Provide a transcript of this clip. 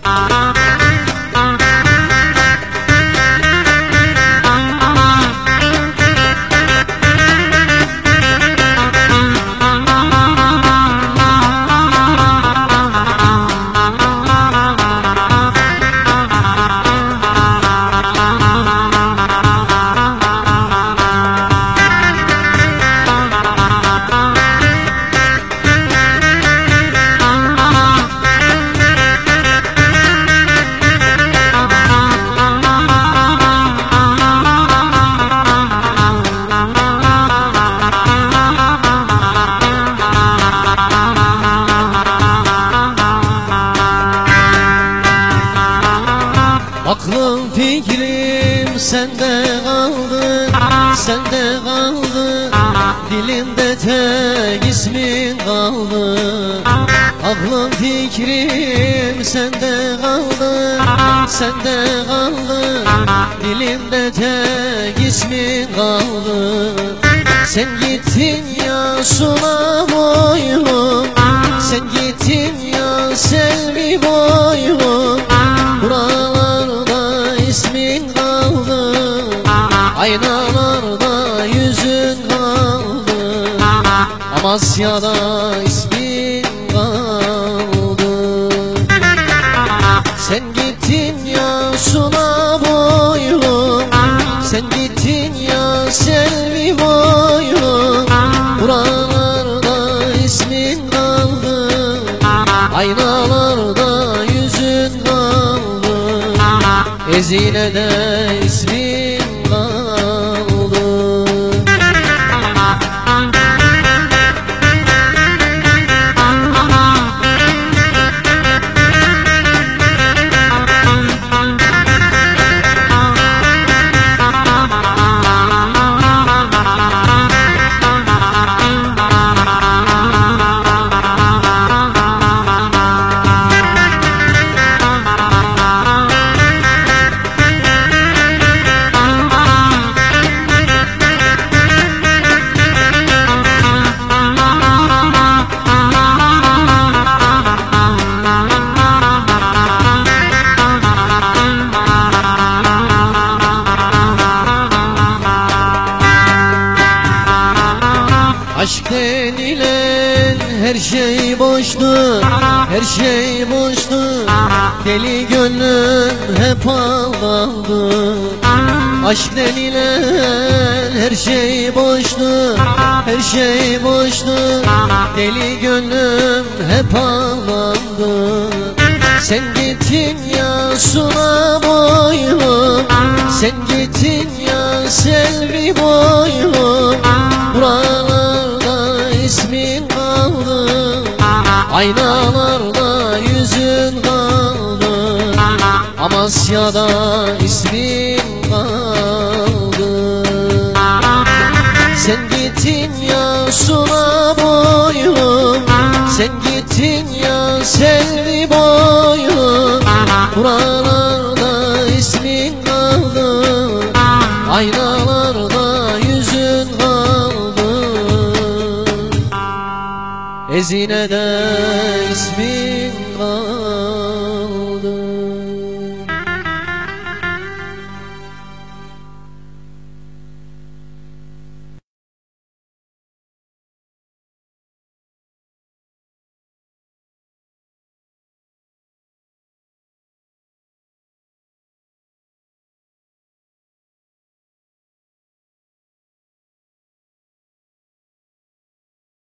Aklım fikrim sende kaldı, sende kaldı. Dilimde tek ismin kaldı. Aklım fikrim sende kaldı, sende kaldı. Dilimde tek ismin kaldı. Sen gittin ya suna boyum, sen gittin ya selvi boyum. Buralarda ismin kaldı, aynalarda yüzün kaldı. Amasya'da ismin kaldı. Sen gittin ya suna boyum, sen gittin ya selvi boyum. Buralarda ismin kaldı, aynalarda yüzün kaldı. Ezine'de ismin kaldı. Aşk denilen her şey boştu, her şey boştu. Deli gönlüm hep ağladı. Aşk denilen her şey boştu, her şey boştu. Deli gönlüm hep ağladı. Sen gittin ya suna boyum, sen gittin ya selvi boyum. Buralarda ismin kaldı, aynalarda yüzün kaldı. Amasya'da ismin kaldı. Sen gittin ya suna boyum, sen gittin ya selvi boyum. Buralarda ismin kaldı, aynalarda yüzün kaldı. Ezine'de ismin kaldı.